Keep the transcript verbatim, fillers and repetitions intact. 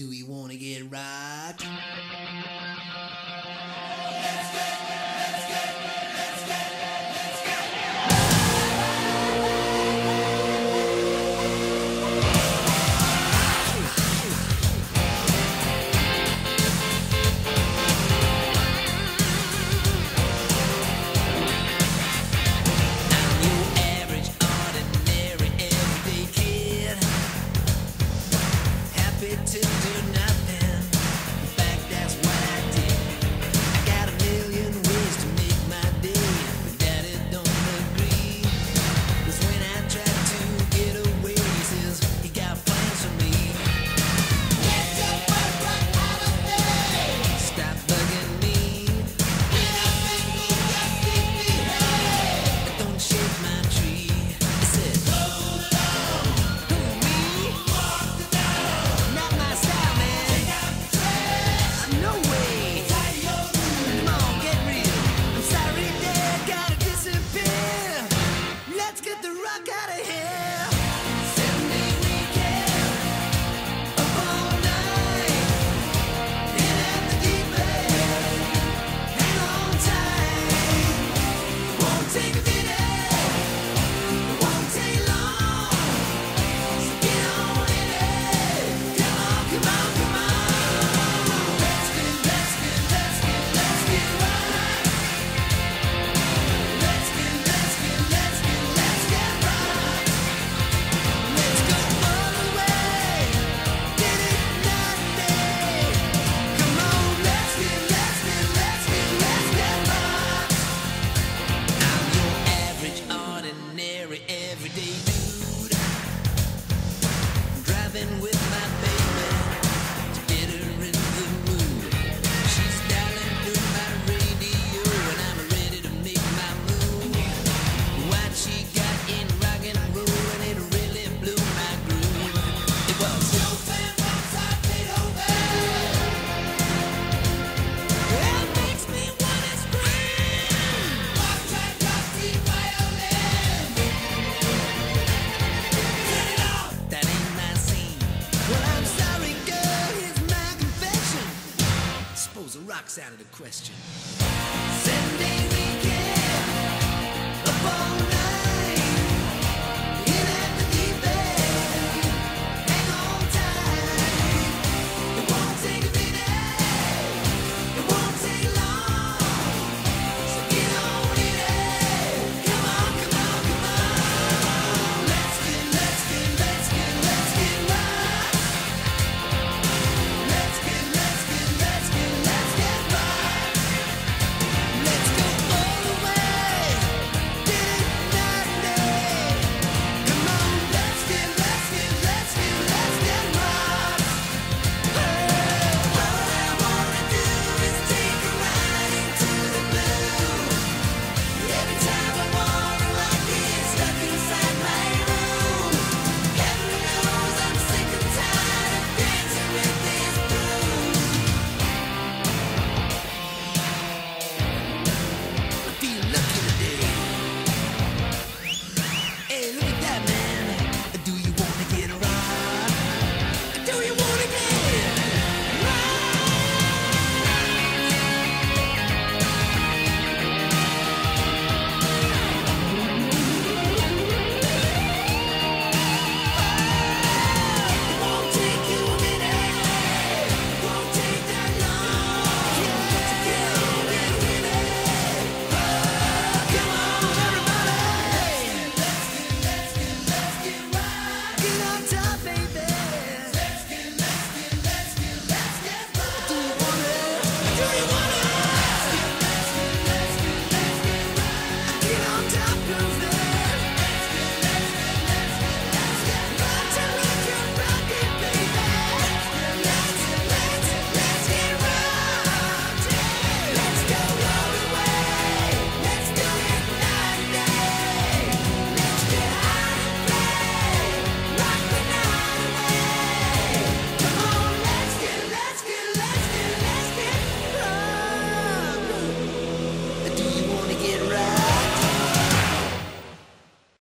Do we wanna get rocked? To do nothing. In fact, that's what I did. I got a million ways to make my day, but Daddy don't agree. 'Cause when I tried to get away, he says he got plans for me. Get your butt right out of there. Stop bugging me. Get up and move your sleepy head. Don't shake my tree. He said, hold it on. Who, me? Walk the dog. Not my style, man. Take out the trash. No way. Tie your Come on, get real. I'm sorry, Dad, gotta disappear. Let's get the rock out of here. Seven-day weekend, up all night, in at the deep end. Hang on tight. Won't take a minute. Won't take long. So get on in it. Come on, come on, come on. Let's get, let's get, let's get, let's get right. Let's get, let's get, let's get, let's get right. Let's go all the way. Get it nothing. Come on, let's get, let's get, let's get, let's get right. I'm your average, ordinary, everyday dude. Driving with my baby to get her in the mood. She's dialing through my radio and I'm ready to make my move. What she got in rock and roll and it really blew my groove. It was Chopin, Mozart, Beethoven. It makes me wanna scream. Rock, track, rock, deep violin. Turn it off. That ain't my scene. Well, I'm sorry, girl. Here's my confession. Suppose the rock's out of the question. Seven-day weekend, up all